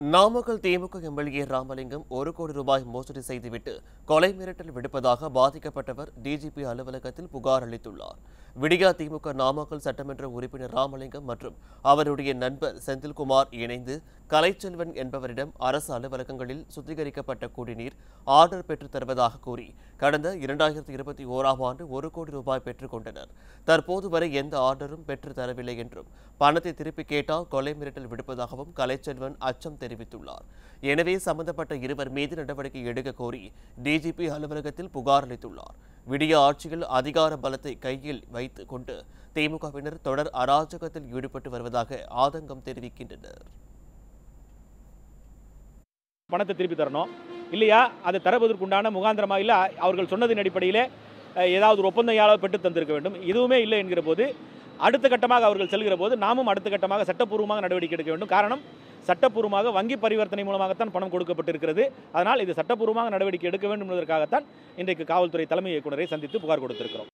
நாமக்கல் திமுக MLA Ramalingam 1 கோடி ரூபாய் மோசடி செய்துவிட்டு கொலை மிரட்டல் விடுப்பதாக பாதிக்கப்பட்டவர் டிஜிபி அலுவலகத்தில் புகார் அளித்துள்ளார். விடியா திமுக நாமக்கல் சட்டமன்ற உறுப்பினர் ராமலிங்கம் மற்றும் அவருடைய நண்பர் செந்தில்குமார் இணைந்து கலைச்செல்வன் என்பவரிடம் அரசு அலுவலகங்களில் சுத்திகரிக்கப்பட்ட குடிநீர் ஆர்டர் பெற்றுத் தருவதாக கூறி கடந்த 2021ஆம் ஆண்டு 1 கோடி ரூபாய் பெற்றுக் கொண்டனர். தற்போது வரை எந்த ஆர்டரும் பெற்றுத் தரவில்லை என்றும் பணத்தை திருப்பி கேட்டால் கொலை மிரட்டல் விடுப்பதாகவும் கலைச்செல்வன் அச்சம் தெரிவித்துள்ளார். எனவே சம்பந்தப்பட்ட இருவர் மீது நடவடிக்கை எடுக்க கோரி டிஜிபி அலுவலகத்தில் புகார் அளித்துள்ளார். விடிய ஆட்சியில் அதிகார பலத்தை கையில் வைத்துக் கொண்டு திமுகவினர் தொடர் அராஜகத்தில் ஈடுபட்டு வருவதாக ஆதங்கம் தெரிவிக்கின்றனர். பணத்தை திருப்பி தரணும் இல்லையா, அதை தரவதற்குண்டான முகாந்திரமாக இல்லை, அவர்கள் சொன்னதின் அடிப்படையில் ஏதாவது ஒரு ஒப்பந்தையாளர் பெற்று தந்திருக்க வேண்டும். இதுவுமே இல்லை என்கிற போது அடுத்த கட்டமாக அவர்கள் செல்கிற போது நாமும் அடுத்த கட்டமாக சட்டப்பூர்வமாக நடவடிக்கை எடுக்க வேண்டும். காரணம், சட்டப்பூர்வமாக வங்கி பரிவர்த்தனை மூலமாகத்தான் பணம் கொடுக்கப்பட்டிருக்கிறது. அதனால் இது சட்டப்பூர்வமாக நடவடிக்கை எடுக்க வேண்டும் என்பதற்காகத்தான் இன்றைக்கு காவல்துறை தலைமை இயக்குநரை சந்தித்து புகார் கொடுத்திருக்கிறோம்.